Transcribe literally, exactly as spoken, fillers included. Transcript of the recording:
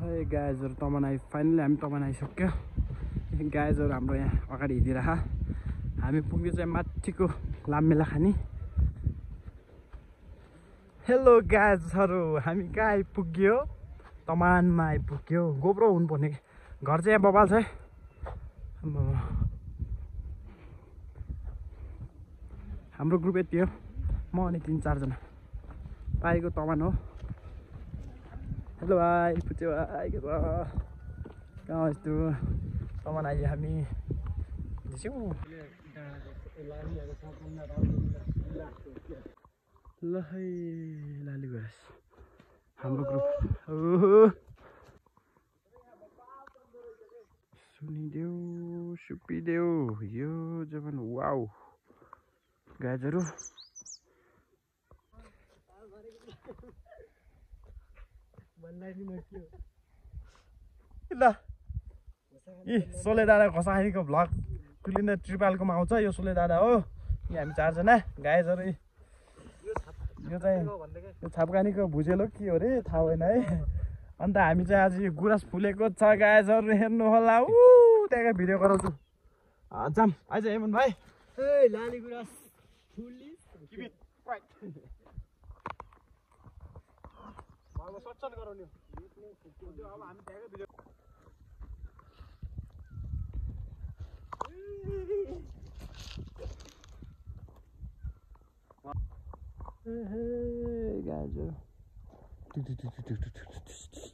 Hey guys, तमन finally हामी तमन आइसक्यो गाइजहरु हाम्रो यहाँ अगाडि हिँडिरह हामी पुग्ने चाहिँ माथिको लाममेला खानी हेलो गाइजहरु हामी कहाँ आइपुग्यो तमानमा आइपुग्यो गोब्रो हुनु पर्ने घर चाहिँ यहाँ बबाल छ है हाम्रो ग्रुप यति हो म अनि तीन चार जना पाएको तमान हो हेलो भाइ पुच्यो भाइ के छ कहाँ यस्तो तमान आइयो हामी ल है लाली गुरास हाम्रो ग्रुप ओहो सुनिदेऊ सुपिदेऊ यो जवान वाउ गाजरु ल यी सोले दादा खसानीको भ्लग कुलिने ट्रिपालकोमा आउँछ यो सोले दादा हो यहाँ हामी चारजना गाइजहरु यो चाहिँ यो छापकानीको भुजेलो के हो रे थाहा भएन है अन्त हामी चाहिँ आज यो गुरास फुलेको छ गाइजहरु हेर्नु होला उ त्यहाँको भिडियो गराउँछु जाम आइज हेमन भाइ ए लाली गुरास फुली किबिट क्वाइट अब सच्चन गराउने अब हामी त्यहाँको भिडियो Hey guys,